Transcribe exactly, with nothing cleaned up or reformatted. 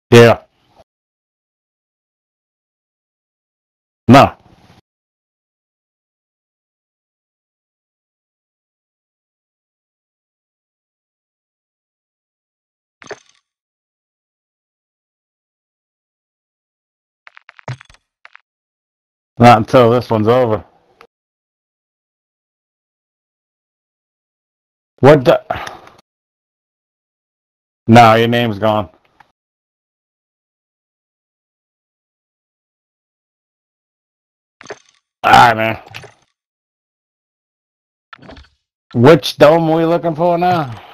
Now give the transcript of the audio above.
Yeah. No. Not until this one's over. What the? No, your name's gone. Alright, man. Which dome are we looking for now?